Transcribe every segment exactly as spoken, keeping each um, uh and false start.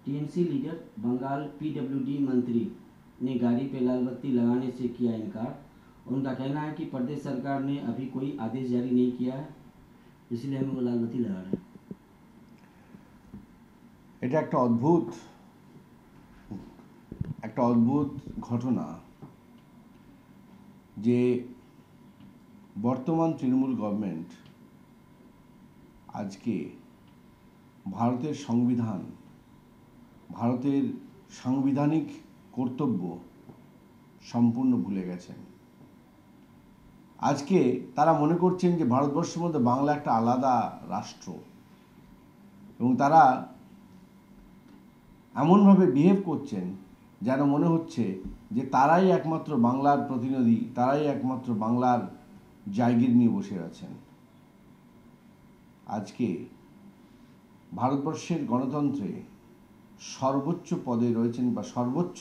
TMC leader Bengal PWD मंत्री ने गाड़ी पे लाल बत्ती लगाने से किया इनकार। उनका कहना है कि प्रदेश सरकार ने अभी कोई आदेश जारी नहीं किया है, इसलिए हम वो लाल बत्ती लगा रहे हैं। এটা একটা অদ্ভুত একটা অদ্ভুত ঘটনা যে বর্তমান তৃণমূল গভর্নমেন্ট আজকে ভারতের সংবিধান, ভারতের সাংবিধানিক কর্তব্য সম্পূর্ণ ভুলে গেছেন। আজকে তারা মনে করছেন যে ভারতবর্ষের মধ্যে বাংলা একটা আলাদা রাষ্ট্র এবং তারা এমনভাবে বিহেভ করছেন যেন মনে হচ্ছে যে তারাই একমাত্র বাংলার প্রতিনিধি, তারাই একমাত্র বাংলার জায়গির নিয়ে বসে আছেন। আজকে ভারতবর্ষের গণতন্ত্রে সর্বোচ্চ পদে রয়েছেন বা সর্বোচ্চ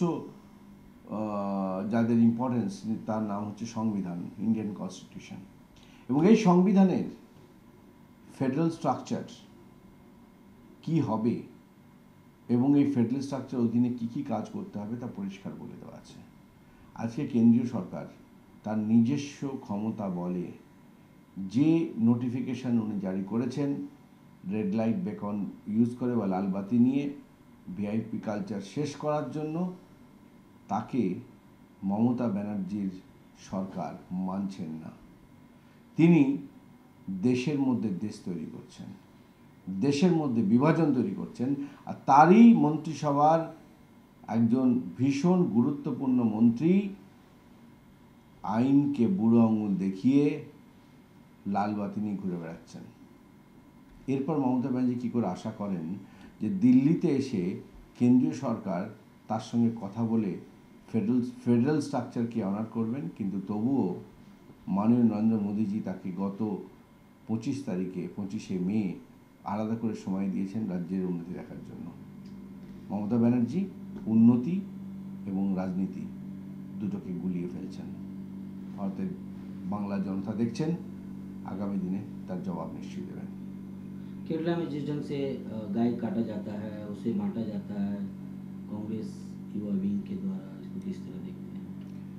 যাদের ইম্পর্টেন্স তার নাম হচ্ছে সংবিধান, ইন্ডিয়ান কনস্টিটিউশন। এবং এই সংবিধানের ফেডারেল স্ট্রাকচার কি হবে এবং এই ফেডারেল স্ট্রাকচার অধীনে কী কী কাজ করতে হবে তা পরিষ্কার বলে দেওয়া আছে। আজকে কেন্দ্রীয় সরকার তার নিজস্ব ক্ষমতা বলে যে নোটিফিকেশান উনি জারি করেছেন, রেড লাইট বেকন ইউজ করে বা লাল বাতি নিয়ে ভিআইপি কালচার শেষ করার জন্য, তাকে মমতা ব্যানার্জির সরকার মানছেন না। তিনি দেশের মধ্যে দেশ তৈরি করছেন, দেশের মধ্যে বিভাজন তৈরি করছেন। আর তারই মন্ত্রিসভার একজন ভীষণ গুরুত্বপূর্ণ মন্ত্রী আইনকে বুড়ো আঙুল দেখিয়ে লাল বাতি নিয়ে ঘুরে বেড়াচ্ছেন। এরপর মমতা ব্যানার্জি কী করে আশা করেন যে দিল্লিতে এসে কেন্দ্রীয় সরকার তার সঙ্গে কথা বলে ফেডারেল ফেডারেল স্ট্রাকচারকে অনার করবেন। কিন্তু তবুও মাননীয় নরেন্দ্র মোদীজি তাকে গত পঁচিশ তারিখে পঁচিশে মে আলাদা করে সময় দিয়েছেন রাজ্যের উন্নতি দেখার জন্য। মমতা ব্যানার্জি উন্নতি এবং রাজনীতি দুটোকে গুলিয়ে ফেলছেন। ভারতের বাংলা জনতা দেখছেন, आगामी दिने तार जवाब निश्चय देवें। केरला में जिस ढंग से गाय काटा जाता है, उसे बांटा जाता है कांग्रेस युवा विंग के द्वारा, इसको किस तरह देखते हैं?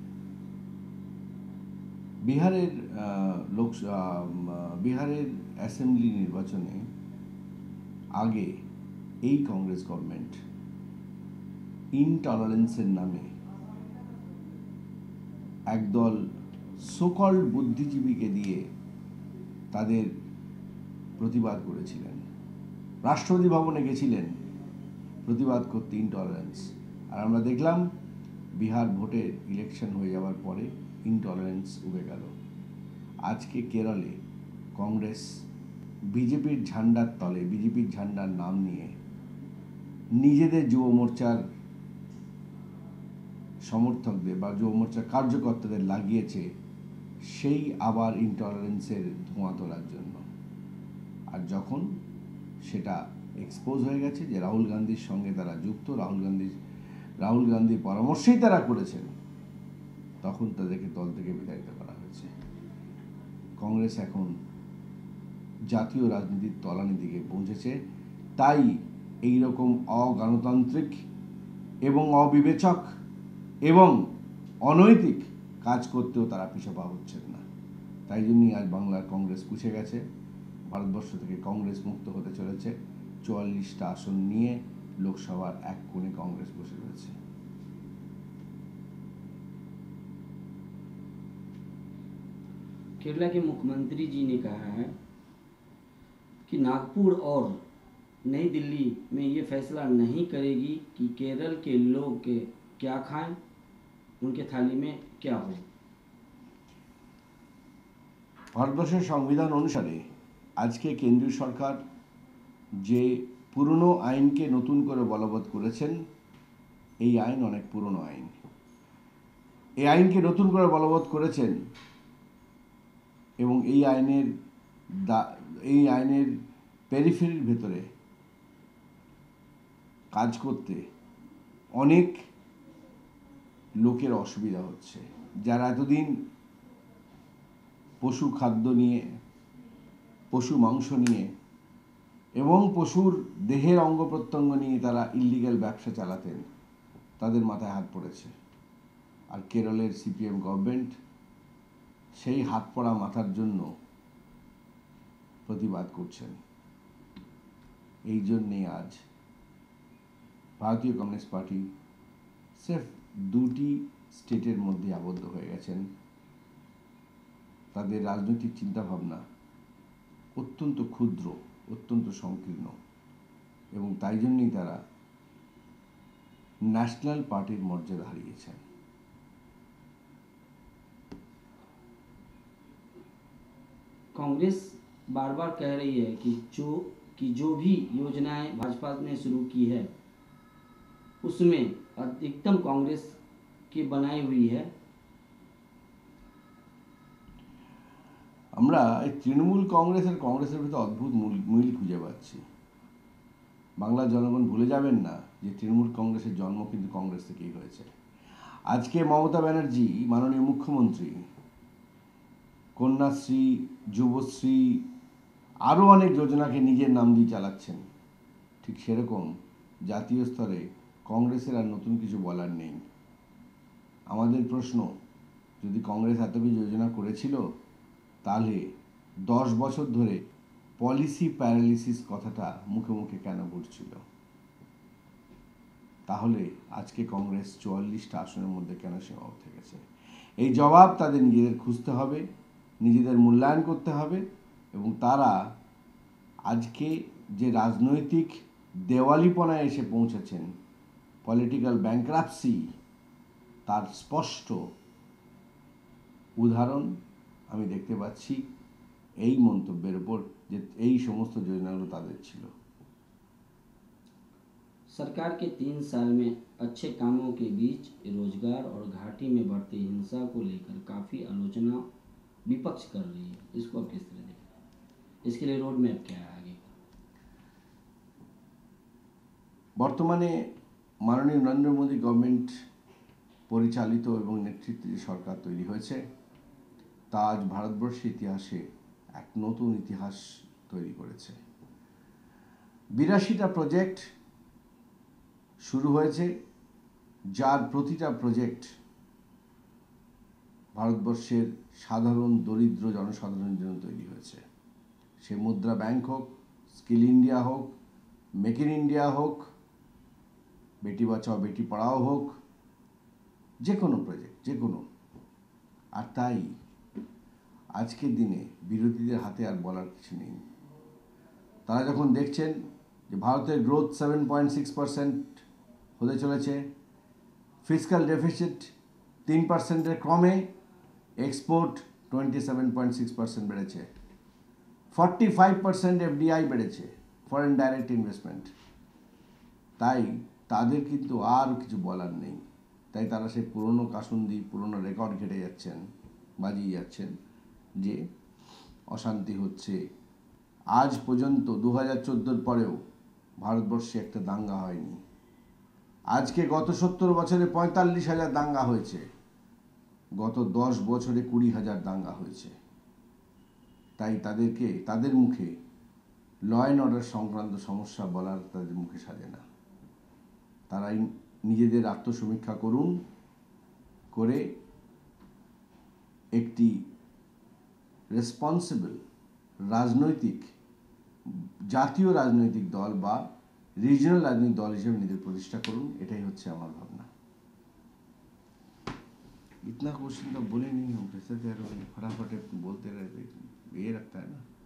बिहारेर लोक बिहारेर असेंबली निर्वाचने आगे এই কংগ্রেস গভর্নমেন্ট ইনটলারেন্সের নামে একদল সোকল্ড বুদ্ধিজীবীকে দিয়ে তাদের প্রতিবাদ করেছিলেন। রাষ্ট্রপতি ভবনে গেছিলেন প্রতিবাদ করতে ইনটলারেন্স। আর আমরা দেখলাম বিহার ভোটের ইলেকশন হয়ে যাওয়ার পরে ইনটলারেন্স উবে গেল। আজকে কেরলে কংগ্রেস বিজেপির ঝান্ডার তলে, বিজেপির ঝান্ডার নাম নিয়ে নিজেদের যুব মোর্চার সমর্থকদের বা যুব মোর্চার কার্যকর্তাদের লাগিয়েছে সেই আবার ইনটলারেন্সের ধোঁয়া তোলার জন্য। আর যখন সেটা এক্সপোজ হয়ে গেছে যে রাহুল গান্ধীর সঙ্গে তারা যুক্ত, রাহুল গান্ধীর রাহুল গান্ধীর পরামর্শেই তারা করেছেন, তখন তাদেরকে দল থেকে বিতাড়িত করা হয়েছে। কংগ্রেস এখন জাতীয় রাজনীতির তলানির দিকে পৌঁছেছে। তাই এই রকম অগণতান্ত্রিক এবং অবিবেচক এবং অনৈতিক কাজ করতেও তারা পিছপা হচ্ছেন না। তাই জন্যই আজ বাংলার কংগ্রেস পুছে গেছে। ভারতবর্ষ থেকে কংগ্রেস মুক্ত হতে চলেছে। চুয়াল্লিশটা আসন নিয়ে লোকসভার এক কোণে কংগ্রেস বসে রয়েছে। केरला के मुख्यमंत्री जी ने कहा है कि नागपुर और नई दिल्ली में ये फैसला नहीं करेगी कि केरल के लोग के क्या खाएं, उनके थाली में क्या हो। ভারতবর্ষের সংবিধান অনুসারে আজকে কেন্দ্রীয় সরকার যে পুরনো আইনকে নতুন করে বলবৎ করেছেন, এই আইন অনেক পুরনো আইন। এই আইনকে নতুন করে বলবৎ করেছেন এবং এই আইনের এই আইনের পেরিফেরির ভেতরে কাজ করতে অনেক লোকের অসুবিধা হচ্ছে, যারা এতদিন পশু খাদ্য নিয়ে, পশু মাংস নিয়ে এবং পশুর দেহের অঙ্গ প্রত্যঙ্গ নিয়ে তারা ইল্লিগ্যাল ব্যবসা চালাতেন, তাদের মাথায় হাত পড়েছে। আর কেরলের সিপিএম গভর্নমেন্ট সেই হাত পড়া মাথার জন্য প্রতিবাদ করছেন। এই জন্যে আজ ভারতীয় কমিউনিস্ট পার্টি সির্ফ দুটি স্টেটের মধ্যে আবদ্ধ হয়ে গেছেন। তাদের রাজনৈতিক চিন্তাভাবনা অত্যন্ত ক্ষুদ্র, অত্যন্ত সংকীর্ণ, এবং তাই জন্যই তারা ন্যাশনাল পার্টির মর্যাদা হারিয়েছেন। कांग्रेस बार बार कह रही है कि जो कि जो भी योजनाएं भाजपा ने शुरू की है उसमें अधिकतम कांग्रेस की बनाई हुई है। আমরা এই তৃণমূল কংগ্রেস আর কংগ্রেসের ভিতরে অদ্ভুত মিল খুঁজে পাচ্ছি। বাংলার জনগণ ভুলে যাবেন না যে তৃণমূল কংগ্রেসের জন্ম কিন্তু কংগ্রেস থেকেই হয়েছে। আজকে মমতা ব্যানার্জি মাননীয় মুখ্যমন্ত্রী কন্যাশ্রী, যুবশ্রী, আরও অনেক যোজনাকে নিজের নাম দিয়ে চালাচ্ছেন। ঠিক সেরকম জাতীয় স্তরে কংগ্রেসের আর নতুন কিছু বলার নেই। আমাদের প্রশ্ন, যদি কংগ্রেস এত কিছু যোজনা করেছিল তাহলে দশ বছর ধরে পলিসি প্যারালিসিস কথাটা মুখে মুখে কেন ঘুরছিল? তাহলে আজকে কংগ্রেস চুয়াল্লিশটা আসনের মধ্যে কেন সীমাবদ্ধ গেছে? এই জবাব তাদের নিজেদের খুঁজতে হবে, নিজেদের মূল্যায়ন করতে হবে, এবং তারা আজকে যে রাজনৈতিক দেওয়ালিপনায় এসে পৌঁছেছেন, পলিটিক্যাল ব্যাংক্রাপসি, তার স্পষ্ট উদাহরণ আমি দেখতে পাচ্ছি এই মন্তব্যের উপর যে এই সমস্ত যোজনাগুলো তাদের ছিল। सरकार के तीन साल में अच्छे कामों के बीच रोजगार और घाटी में बढ़ती हिंसा को लेकर काफ़ी आलोचना विपक्ष कर रही है। इसको आप किस तरह देख रहे हैं? इसके लिए रोड मैप क्या है आगे? বর্তমানে মাননীয় নরেন্দ্র মোদী গভর্নমেন্ট পরিচালিত এবং নেতৃত্বে যে সরকার তৈরি হয়েছে তা আজ ভারতবর্ষের ইতিহাসে এক নতুন ইতিহাস তৈরি করেছে। বিরাশিটা প্রজেক্ট শুরু হয়েছে, যার প্রতিটা প্রজেক্ট ভারতবর্ষের সাধারণ দরিদ্র জনসাধারণের জন্য তৈরি হয়েছে। সে মুদ্রা ব্যাংক হোক, স্কিল ইন্ডিয়া হোক, মেক ইন ইন্ডিয়া হোক, বেটি বাঁচাও বেটি পড়াও হোক, যে কোনো প্রজেক্ট, যে কোনো। আর তাই আজকের দিনে বিরোধীদের হাতে আর বলার কিছু নেই। তারা যখন দেখছেন যে ভারতের growth seven point six percent হতে চলেছে, ফিসক্যাল ডেফিসিট তিন পার্সেন্টের কমে, export twenty seven point six percent বেড়েছে, ফর্টি ফাইভ পার্সেন্ট এফডিআই বেড়েছে, ফরেন ডাইরেক্ট ইনভেস্টমেন্ট। তাই তাদের কিন্তু আর কিছু বলার নেই। তাই তারা সেই পুরনো কাসুন্দি, পুরনো রেকর্ড ঘেটে যাচ্ছেন, বাজিয়ে যাচ্ছেন যে অশান্তি হচ্ছে। আজ পর্যন্ত দু হাজার চোদ্দোর পরেও ভারতবর্ষে একটা দাঙ্গা হয়নি। আজকে গত সত্তর বছরে পঁয়তাল্লিশ হাজার দাঙ্গা হয়েছে, গত দশ বছরে কুড়ি হাজার দাঙ্গা হয়েছে। তাই তাদেরকে, তাদের মুখে ল অ্যান্ড অর্ডার সংক্রান্ত সমস্যা বলার তাদের মুখে সাজে না। তারাই নিজেদের আত্মসমীক্ষা করুন, করে একটি রেসপন্সিবল রাজনৈতিক, জাতীয় রাজনৈতিক দল বা রিজনাল রাজনৈতিক দল হিসেবে নিজেদের প্রতিষ্ঠা করুন। এটাই হচ্ছে আমার ভাবনা। इतना क्वेश्चन तो बोले नहीं हम, कैसे फटाफट बोलते रहते, ये रखता है ना।